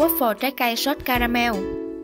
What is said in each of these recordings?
waffle trái cây sốt caramel.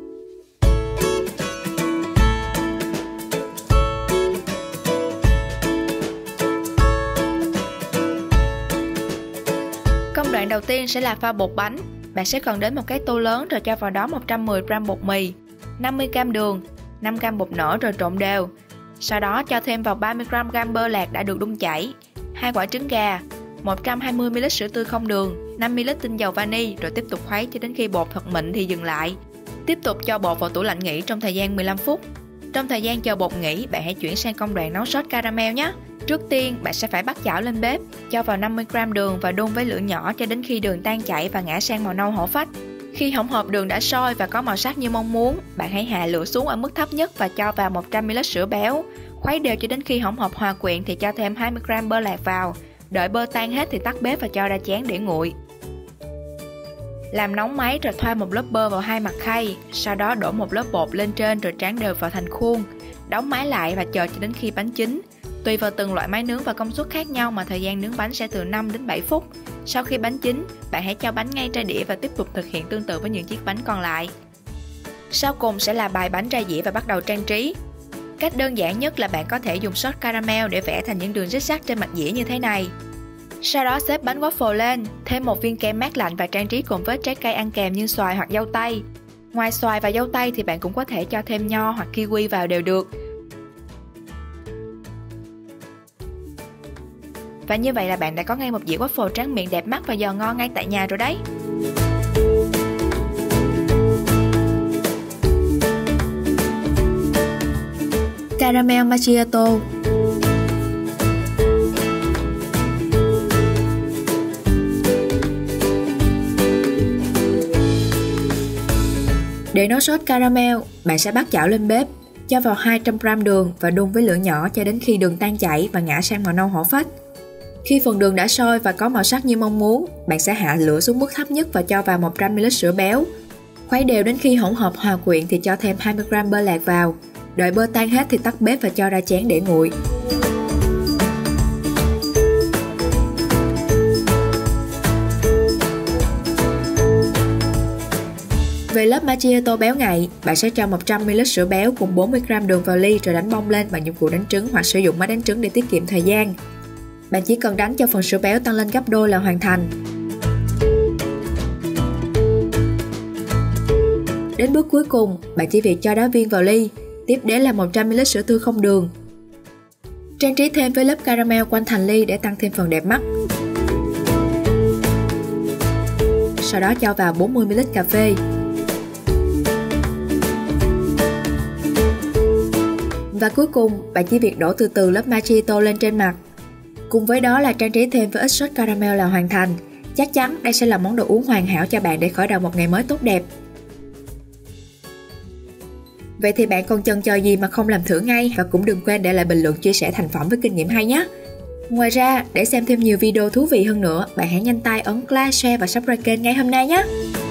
Công đoạn đầu tiên sẽ là pha bột bánh. Bạn sẽ cần đến một cái tô lớn rồi cho vào đó 110g bột mì, 50g đường, 5g bột nở rồi trộn đều. Sau đó cho thêm vào 30g bơ lạc đã được đun chảy, 2 quả trứng gà, 120ml sữa tươi không đường, 5ml tinh dầu vani rồi tiếp tục khuấy cho đến khi bột thật mịn thì dừng lại. Tiếp tục cho bột vào tủ lạnh nghỉ trong thời gian 15 phút. Trong thời gian chờ bột nghỉ, bạn hãy chuyển sang công đoạn nấu sốt caramel nhé. Trước tiên, bạn sẽ phải bắt chảo lên bếp, cho vào 50g đường và đun với lửa nhỏ cho đến khi đường tan chảy và ngã sang màu nâu hổ phách. Khi hỗn hợp đường đã sôi và có màu sắc như mong muốn, bạn hãy hạ lửa xuống ở mức thấp nhất và cho vào 100ml sữa béo. Khuấy đều cho đến khi hỗn hợp hòa quyện thì cho thêm 20g bơ lạc vào. Đợi bơ tan hết thì tắt bếp và cho ra chén để nguội. Làm nóng máy rồi thoa một lớp bơ vào hai mặt khay, sau đó đổ một lớp bột lên trên rồi tráng đều vào thành khuôn. Đóng máy lại và chờ cho đến khi bánh chín. Tùy vào từng loại máy nướng và công suất khác nhau mà thời gian nướng bánh sẽ từ 5 đến 7 phút. Sau khi bánh chín, bạn hãy cho bánh ngay ra đĩa và tiếp tục thực hiện tương tự với những chiếc bánh còn lại. Sau cùng sẽ là bày bánh ra dĩa và bắt đầu trang trí. Cách đơn giản nhất là bạn có thể dùng sốt caramel để vẽ thành những đường rích rắc trên mặt dĩa như thế này. Sau đó xếp bánh waffle lên, thêm một viên kem mát lạnh và trang trí cùng với trái cây ăn kèm như xoài hoặc dâu tây. Ngoài xoài và dâu tây thì bạn cũng có thể cho thêm nho hoặc kiwi vào đều được. Và như vậy là bạn đã có ngay một dĩa waffle tráng miệng đẹp mắt và giòn ngon ngay tại nhà rồi đấy. Caramel macchiato. Để nấu sốt caramel, bạn sẽ bắt chảo lên bếp, cho vào 200g đường và đun với lửa nhỏ cho đến khi đường tan chảy và ngã sang màu nâu hổ phách. Khi phần đường đã sôi và có màu sắc như mong muốn, bạn sẽ hạ lửa xuống mức thấp nhất và cho vào 100ml sữa béo. Khuấy đều đến khi hỗn hợp hòa quyện thì cho thêm 20g bơ lạc vào. Đợi bơ tan hết thì tắt bếp và cho ra chén để nguội. Về lớp macchiato béo ngậy, bạn sẽ cho 100ml sữa béo cùng 40g đường vào ly rồi đánh bông lên bằng dụng cụ đánh trứng hoặc sử dụng máy đánh trứng để tiết kiệm thời gian. Bạn chỉ cần đánh cho phần sữa béo tăng lên gấp đôi là hoàn thành. Đến bước cuối cùng, bạn chỉ việc cho đá viên vào ly, tiếp đến là 100ml sữa tươi không đường. Trang trí thêm với lớp caramel quanh thành ly để tăng thêm phần đẹp mắt. Sau đó cho vào 40ml cà phê. Và cuối cùng, bạn chỉ việc đổ từ từ lớp macchiato lên trên mặt. Cùng với đó là trang trí thêm với ít sốt caramel là hoàn thành. Chắc chắn đây sẽ là món đồ uống hoàn hảo cho bạn để khởi đầu một ngày mới tốt đẹp. Vậy thì bạn còn chần chờ gì mà không làm thử ngay, và cũng đừng quên để lại bình luận chia sẻ thành phẩm với kinh nghiệm hay nhé. Ngoài ra, để xem thêm nhiều video thú vị hơn nữa, bạn hãy nhanh tay ấn like, share và subscribe kênh ngay hôm nay nhé.